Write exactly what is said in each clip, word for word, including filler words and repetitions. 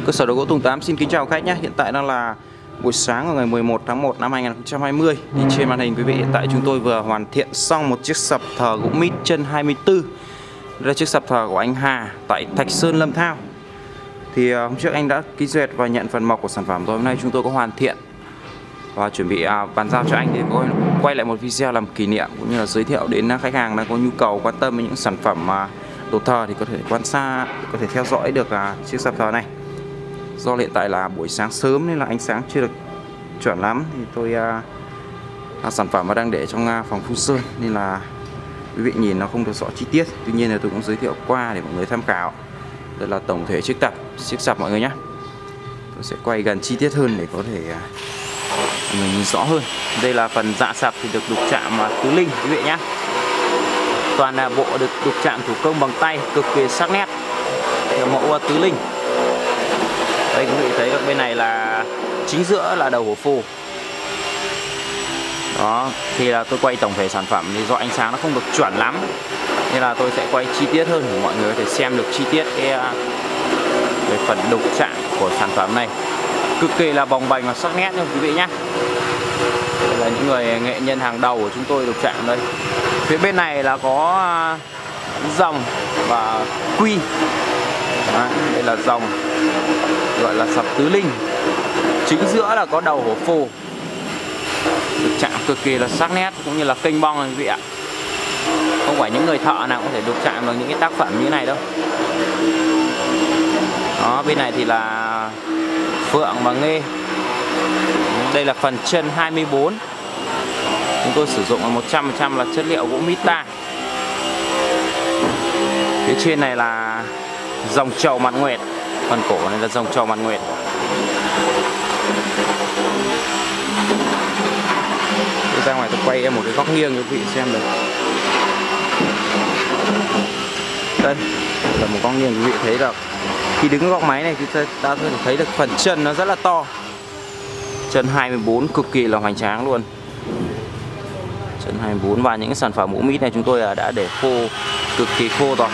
Cơ sở đồ gỗ Tùng Tám xin kính chào khách nhé. Hiện tại đang là buổi sáng của ngày mười một tháng một năm hai nghìn không trăm hai mươi. Thì trên màn hình quý vị, hiện tại chúng tôi vừa hoàn thiện xong một chiếc sập thờ gỗ mít chân hai mươi tư. Đây là chiếc sập thờ của anh Hà tại Thạch Sơn, Lâm Thao. Thì uh, hôm trước anh đã ký duyệt và nhận phần mộc của sản phẩm rồi. Hôm nay chúng tôi có hoàn thiện và chuẩn bị uh, bàn giao cho anh để có quay lại một video làm kỷ niệm, cũng như là giới thiệu đến khách hàng đang có nhu cầu quan tâm với những sản phẩm uh, đồ thờ thì có thể quan sát, có thể theo dõi được uh, chiếc sập thờ này. Do hiện tại là buổi sáng sớm nên là ánh sáng chưa được chuẩn lắm, thì tôi uh, sản phẩm đang để trong uh, phòng phun sơn nên là quý vị nhìn nó không được rõ chi tiết. Tuy nhiên là tôi cũng giới thiệu qua để mọi người tham khảo. Đây là tổng thể chiếc tập chiếc sập mọi người nhé. Tôi sẽ quay gần chi tiết hơn để có thể uh, mọi người nhìn rõ hơn. Đây là phần dạ sập thì được đục chạm uh, tứ linh quý vị nhé. Toàn là bộ được đục chạm thủ công bằng tay, cực kỳ sắc nét. Đây là mẫu uh, tứ linh. Đây quý vị thấy bên này là chính giữa là đầu hổ phù. Đó, thì là tôi quay tổng thể sản phẩm thì do ánh sáng nó không được chuẩn lắm, nên là tôi sẽ quay chi tiết hơn để mọi người có thể xem được chi tiết cái về phần đục chạm của sản phẩm này. Cực kỳ là bồng bềnh và sắc nét nha quý vị nhé. Đây là những người nghệ nhân hàng đầu của chúng tôi đục chạm đây. Phía bên này là có rồng và quy. Đó, đây là rồng gọi là sập tứ linh. Chính giữa là có đầu hổ phù, đục chạm cực kỳ là sắc nét, cũng như là kênh bong quý vị ạ. Không phải những người thợ nào có thể đục chạm được những cái tác phẩm như thế này đâu. Đó, bên này thì là phượng và nghê. Đây là phần chân hai mươi bốn. Chúng tôi sử dụng một trăm phần trăm là chất liệu gỗ mít ta. Phía trên này là rồng trầu mặt nguyệt. Phần cổ này là rồng trầu mặt nguyệt. Tôi ra ngoài tôi quay em một cái góc nghiêng cho quý vị xem được. Đây là một góc nghiêng, quý vị thấy được. Khi đứng góc máy này chúng ta đã có thể thấy được phần chân nó rất là to. Chân hai mươi bốn cực kỳ là hoành tráng luôn. Chân hai mươi bốn, và những sản phẩm mũ mít này chúng tôi đã để khô, cực kỳ khô rồi.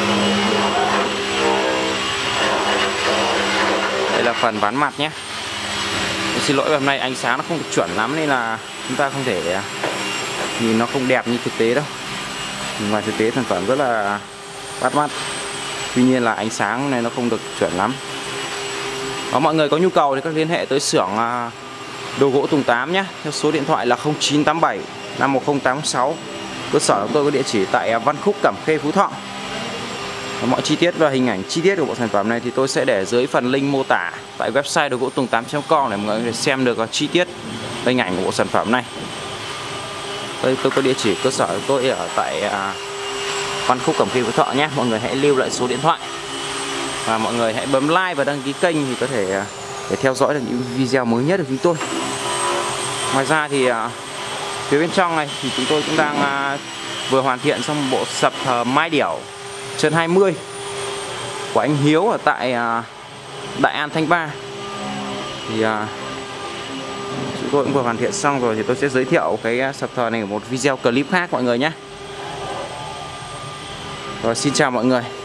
Đây là phần ván mặt nhé. Tôi xin lỗi, hôm nay ánh sáng nó không được chuẩn lắm nên là chúng ta không thể nhìn nó không đẹp như thực tế đâu. Ngoài thực tế sản phẩm rất là bắt mắt. Tuy nhiên là ánh sáng này nó không được chuẩn lắm. Và mọi người có nhu cầu thì các liên hệ tới xưởng đồ gỗ Tùng Tám nhé. Theo số điện thoại là không chín tám bảy năm một không tám sáu. Cơ sở của tôi có địa chỉ tại Văn Khúc, Cẩm Khê, Phú Thọ. Và mọi chi tiết và hình ảnh chi tiết của bộ sản phẩm này thì tôi sẽ để dưới phần link mô tả tại website đồ gỗ tùng tám chấm com để mọi người có thể xem được chi tiết hình ảnh của bộ sản phẩm này. Tôi, tôi có địa chỉ cơ sở của tôi ở tại Văn Khúc, Cẩm Khê, Phú Thọ nhé. Mọi người hãy lưu lại số điện thoại và mọi người hãy bấm like và đăng ký kênh thì có thể để theo dõi được những video mới nhất của chúng tôi. Ngoài ra thì phía bên trong này thì chúng tôi cũng đang vừa hoàn thiện xong bộ sập thờ Mai Điểu chân hai mươi của anh Hiếu ở tại Đại An, Thanh Ba. Thì chúng tôi cũng vừa hoàn thiện xong rồi, thì tôi sẽ giới thiệu cái sập thờ này ở một video clip khác mọi người nhé. Rồi, xin chào mọi người.